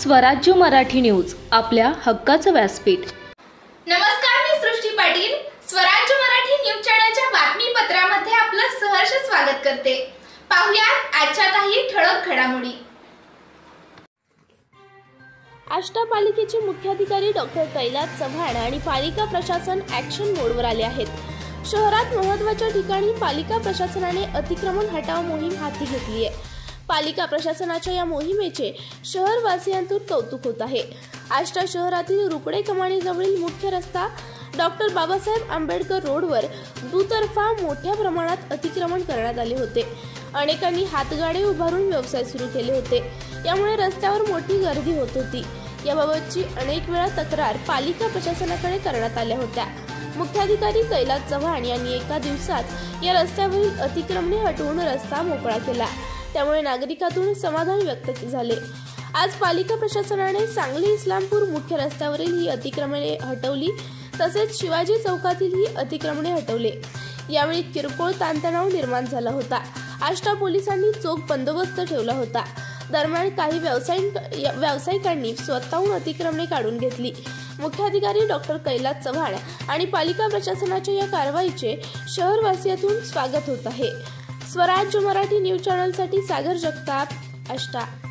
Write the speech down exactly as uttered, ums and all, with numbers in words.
स्वराज्य मराठी न्यूज, आपल्या हक्काचं व्यासपीठ। नमस्कार, मी सृष्टी पाटील स्वराज्य मराठी न्यूज चॅनलच्या बातमीपत्रामध्ये आपलं सहर्ष स्वागत करते। पाहुयात आजच्या काही ठळक घडामोडी। आष्टा पालिकेचे मुख्याधिकारी डॉक्टर कैलास चव्हाण आणि पालिका प्रशासन ॲक्शन मोडवर आले आहेत। शहरात महत्त्वाच्या ठिकाणी पालिका प्रशासनाने अतिक्रमण हटाव मोहीम हाती घेतली आहे। पालिका प्रशासनाच्या या मोहिमेचे शहरवासियांतून कौतुक होत आहे। आष्टा शहरातील रुपडे कमानीजवळील मुख्य रस्ता डॉक्टर बाबासाहेब आंबेडकर रोडवर दुतर्फा मोठ्या प्रमाणात अतिक्रमण करण्यात आले होते। अनेकांनी हातगाडे उभारून व्यवसाय सुरू केले होते, यामुळे रस्त्यावर मोठी गर्दी होत होती। याबाबतची अनेक वेळा तक्रार पालिका प्रशासनाकडे करण्यात आल्या होत्या। मुख्याधिकारी कैलास चव्हाण यांनी एका दिवसात या रस्त्यावरील अतिक्रमणे हटवून रस्ता मोकळा केला, त्यामुळे नागरिकांतून समाधान व्यक्त झाले। आज पालिका प्रशासनाने सांगली इस्लामपूर मुख्य रस्त्यावरील ही अतिक्रमणे हटवली, तसेच शिवाजी चौकातील ही अतिक्रमणे हटवले। यावेळी किरकोळ ताणतणाव निर्माण झाला होता। आष्टा पोलिसांनी चोख बंदोबस्त ठेवला होता। दरम्यान काही व्यावसायिक व्यावसायिकांनी स्वतःहून अतिक्रमणे काढून घेतली। मुख्याधिकारी डॉक्टर कैलास चव्हाण आणि पालिका प्रशासनाच्या या कारवाईचे शहरवासियांतून स्वागत होत आहे। स्वराज्य मराठी न्यूज चॅनलसाठी सागर जगताप, आष्टा।